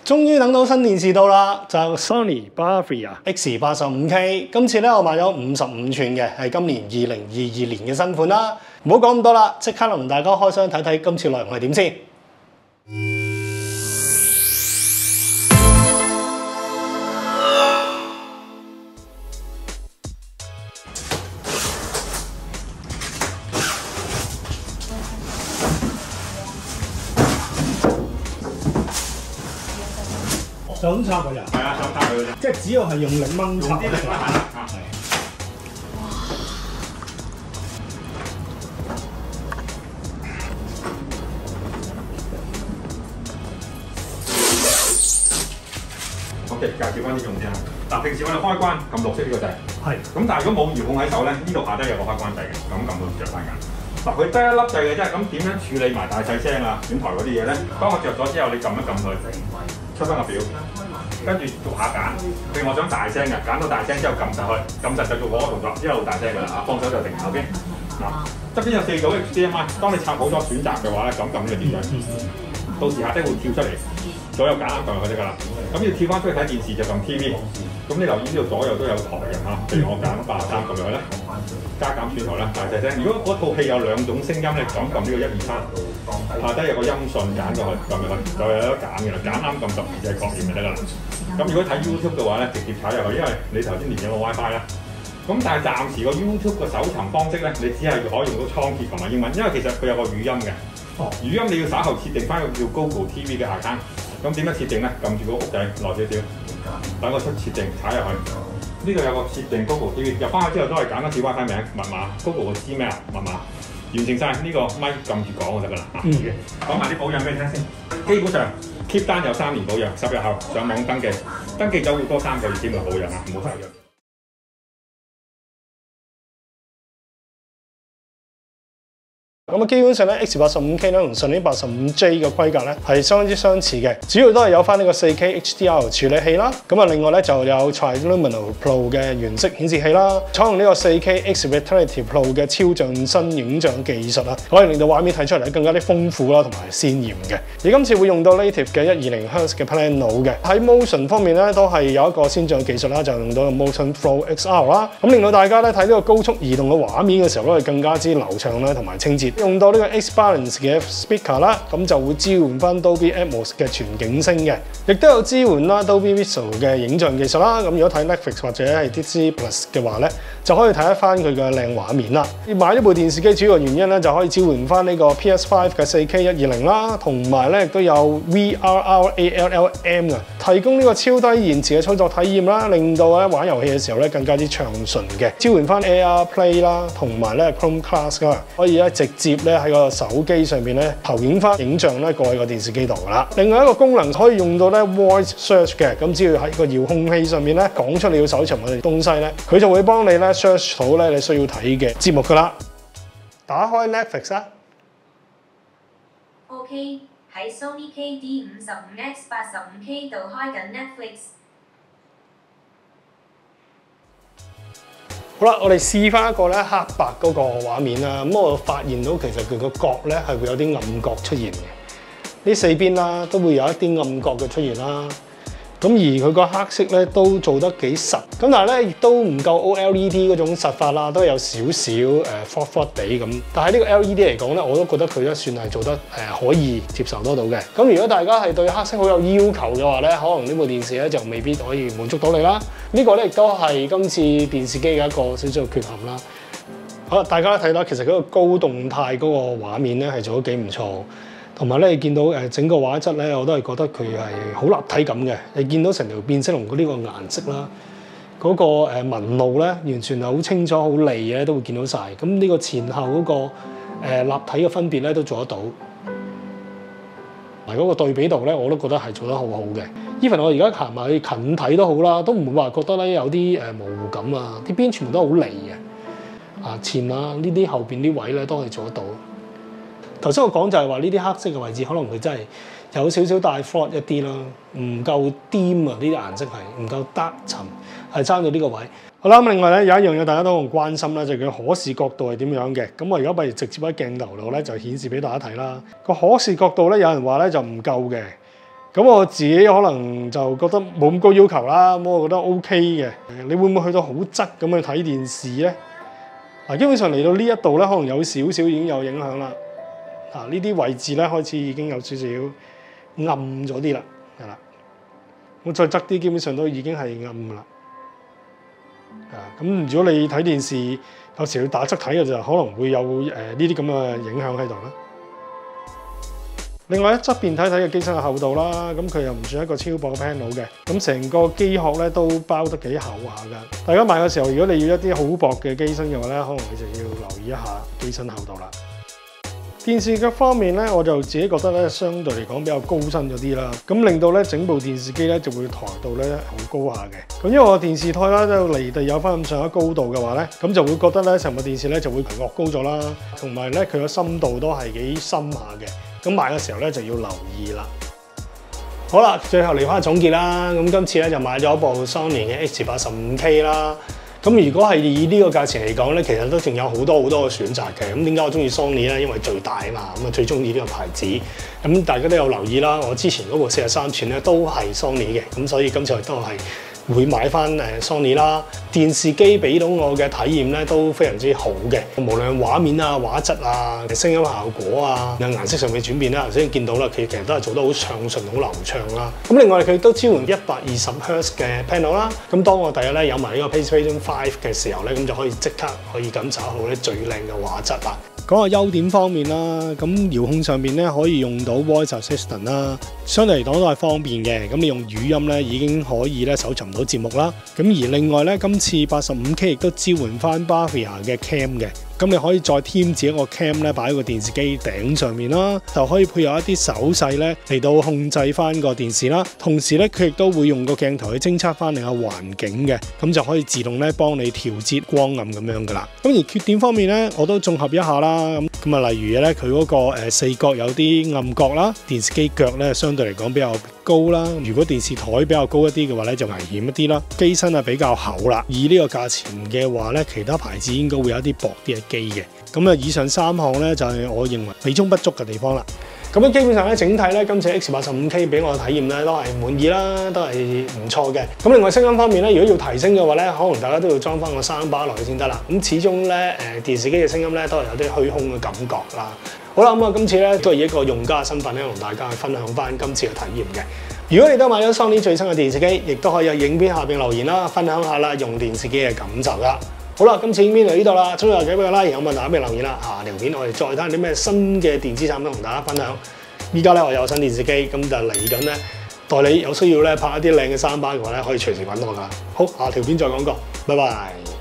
終於等到新電視到啦，就 Sony Bravia X85K。今次咧我買咗55寸嘅，係今年2022年嘅新款啦。唔好講咁多啦，即刻同大家開箱睇睇今次內容係點先。想插佢啊？ 係啊，想插佢嘅啫。 即係只要係用力掹插。 啲力啦，係啦。OK，介紹翻啲用先啊。嗱，平時我哋開關撳綠色呢個掣， 係。 咁但係如果冇遙控喺手咧，呢度下低有個開關掣嘅，咁撳到着翻㗎。嗱，佢得一粒掣嘅啫，咁點樣處理埋大細聲啊、轉台嗰啲嘢咧？當我着咗之後，你撳一撳佢，出翻個表，跟住逐下揀。譬如我想大聲嘅，揀到大聲之後撳實去，撳實就做嗰個動作，一路大聲㗎啦嚇，放手就停。OK， 嗱，側邊有4組 HDMI， 當你插好多選擇嘅話咧，咁撳呢個電掣，到時下低會跳出嚟，左右揀啱撳就得㗎啦。咁要跳翻出去睇電視就撳 TV。咁你留意呢度左右都有台嘅嚇，譬如我揀83撳入去咧，加減轉台啦，大細聲。如果嗰套戲有2種聲音咧，咁撳呢個1、2、3，下低有個音訊揀過去，撳入去就有得揀嘅啦，揀啱撳12掣確認就得㗎啦。咁如果睇 YouTube 嘅話咧，直接踩入去，因為你頭先連咗個 WiFi 啦。咁但係暫時個 YouTube 嘅搜尋方式咧，你只係可以用到倉頡同埋英文，因為其實佢有個語音嘅。語音你要稍後設定翻個叫 Google TV 嘅 account。咁點樣設定咧？撳住個屋仔耐少少，等個出設定踩入去。呢度有個設定 Google TV， 入翻去之後都係揀多次 WiFi 名、密碼、Google 嘅 Gmail 密碼，完成晒呢個咪撳住講就得㗎啦。講埋啲保養俾你聽先。基本上 keep 單有3年保養，10日後上網登記，登記咗會多3個月添嘅保養啊，唔好忽略。 咁基本上咧 X85K 咧同上年85J 嘅規格咧係相當之相似嘅，主要都係有翻呢個 4K HDR 處理器啦。咁啊，另外咧就有 Tri-Luminal Pro 嘅原色顯示器啦，採用呢個 4K X-Vitality Pro 嘅超像新影像技術啦，可以令到畫面睇出嚟更加啲豐富啦同埋鮮豔嘅。而今次會用到 native 嘅120Hz 嘅 Plano 嘅，喺 motion 方面咧都係有一個先進技術啦，就用到 Motion Flow XR 啦，咁令到大家咧睇呢個高速移動嘅畫面嘅時候咧更加之流暢啦同埋清澈。用到呢個 X-Balance 嘅 speaker 啦，咁就會支援翻 Dolby Atmos 嘅全景聲嘅，亦都有支援啦 Dolby Visual 嘅影像技術啦。咁如果睇 Netflix 或者係 Disney Plus 嘅話咧，就可以睇得翻佢嘅靚畫面啦。要買呢部電視機主要嘅原因咧，就可以支援翻呢個 PS5 嘅 4K 120啦，同埋咧亦都有 VRR-ALLM 嘅，提供呢個超低延遲嘅操作體驗啦，令到咧玩遊戲嘅時候咧更加之暢順嘅。支援翻 AirPlay 啦，同埋咧 Chromecast 啦，可以咧直接咧喺個手機上邊咧投影翻影像咧過去個電視機度噶啦。另外一個功能可以用到咧 Voice Search 嘅，咁只要喺個遙控器上面咧講出你要搜尋嘅東西咧，佢就會幫你咧 search 到咧你需要睇嘅節目噶啦。打開 Netflix 啊。 OK， 喺 Sony KD55X85K 度開緊 Netflix。 好啦，我哋試翻一個咧黑白嗰個畫面啦。咁我發現到其實佢個角咧係會有啲暗角出現嘅，呢4邊啦都會有一啲暗角嘅出現啦。咁而佢個黑色咧都做得幾實，咁但係咧亦都唔夠 OLED 嗰種實法啦，都有少少flat 地咁。但係呢個 LED 嚟講咧，我都覺得佢都算係做得可以接受得到嘅。咁如果大家係對黑色好有要求嘅話咧，可能呢部電視咧就未必可以滿足到你啦。呢個咧亦都係今次電視機嘅一個少少嘅缺陷啦。好啦，大家都睇到其實嗰個高動態嗰個畫面咧係做得幾唔錯。同埋咧，你見到整個畫質咧，我都係覺得佢係好立體感嘅。你見到成條變色龍嗰呢個顏色啦，嗰個紋路咧，完全係好清楚、好利嘅，都會見到晒。咁呢個前後嗰個立體嘅分別咧，都做得到。同埋嗰個對比度咧，我都覺得係做得好好嘅。even 我而家行埋去近睇都好啦，都唔會話覺得咧有啲模糊感啊，啲邊全部都好利嘅。前啊呢啲後邊啲位咧都係做得到。頭先我講就係話呢啲黑色嘅位置，可能佢真係有少少帶 flat 一啲啦，唔夠 dim 啊！呢啲顏色係唔夠 dark 沉，係爭到呢個位。好啦，咁另外咧有一樣嘢大家都好關心啦，就係佢可視角度係點樣嘅。咁我而家不如直接喺鏡頭度咧就顯示俾大家睇啦。個可視角度咧有人話咧就唔夠嘅， 咁我自己可能就覺得冇咁高要求啦，咁我覺得 OK 嘅。你會唔會去到好側咁去睇電視咧？嗱，基本上嚟到呢一度咧，可能有少少已經有影響啦。呢啲位置咧開始已經有少少暗咗啲啦，係啦。咁再側啲，基本上都已經係暗㗎啦。咁如果你睇電視，有時要打側睇嘅就可能會有呢啲咁嘅影響喺度啦。另外咧，側邊睇睇嘅機身嘅厚度啦，咁佢又唔算一個超薄嘅 panel 嘅，咁成個機殼咧都包得幾厚下㗎。大家買嘅時候，如果你要一啲好薄嘅機身嘅話咧，可能你就要留意一下機身厚度啦。電視嘅方面咧，我就自己覺得咧，相對嚟講比較高身咗啲啦，咁令到咧整部電視機咧就會抬到咧好高下嘅。咁因為我電視台啦都離地有翻咁上下高度嘅話咧，咁就會覺得咧成部電視咧就會昂高咗啦，同埋咧佢個深度都係幾深下嘅。咁買嘅時候咧就要留意啦。好啦，最後嚟翻總結啦。咁今次咧就買咗部 Sony 嘅 X85K 啦。咁如果係以呢個價錢嚟講咧，其實都仲有好多嘅選擇嘅。咁點解我中意 Sony 咧？因為最大啊嘛，咁啊最中意呢個牌子。咁大家都有留意啦，我之前嗰部43寸咧都係 Sony 嘅，咁所以今次都係會買翻Sony 啦。電視機俾到我嘅體驗咧都非常之好嘅，無論畫面啊、畫質啊、聲音效果啊、顏色上面轉變啦，頭先見到啦，佢其實都係做得好暢順、好流暢啦。咁另外佢都支援120Hz 嘅 panel 啦。咁當我第日咧有埋呢個 PlayStation 5嘅時候咧，咁就可以即刻可以感受好咧最靚嘅畫質啦。講下優點方面啦，咁遙控上面咧可以用到 Voice Assistant 啦，相對嚟講都係方便嘅。咁你用語音咧已經可以咧搜尋到節目啦。咁而另外咧，今次85K 亦都支援翻 Bravia 嘅 Cam 嘅。咁你可以再添置一個 cam 咧，擺喺個電視機頂上面啦，就可以配合一啲手勢咧嚟到控制翻個電視啦。同時咧，佢亦都會用個鏡頭去偵測翻你個環境嘅，咁就可以自動咧幫你調節光暗咁樣噶啦。咁而缺點方面咧，我都綜合一下啦。咁啊，例如咧佢嗰個四角有啲暗角啦，電視機腳咧相對嚟講比較高啦。如果電視台比較高一啲嘅話咧，就危險一啲啦。機身啊比較厚啦，以呢個價錢嘅話咧，其他牌子應該會有一啲薄啲嘅機嘅。咁啊，以上3項咧就係我認為美中不足嘅地方啦。咁基本上咧，整體咧，今次 X85K 俾我嘅體驗咧都係滿意啦，都係唔錯嘅。咁另外聲音方面咧，如果要提升嘅話咧，可能大家都要裝翻個3巴落去先得啦。咁始終咧，電視機嘅聲音咧都係有啲虛空嘅感覺啦。好啦，咁啊，今次咧都係以一個用家嘅身份咧，同大家去分享翻今次嘅體驗嘅。如果你都買咗 Sony 最新嘅電視機，亦都可以喺影片下邊留言啦，分享下啦用電視機嘅感受啦。好啦，今次影片嚟呢度啦，中意就俾個 like，有問大家俾留言啦。下條片我哋再睇下啲咩新嘅電子產品同大家分享。依家咧我有新電視機，咁就嚟緊咧代理有需要咧拍一啲靚嘅3巴嘅話咧，可以隨時揾我噶。好，下條片再講過，拜拜。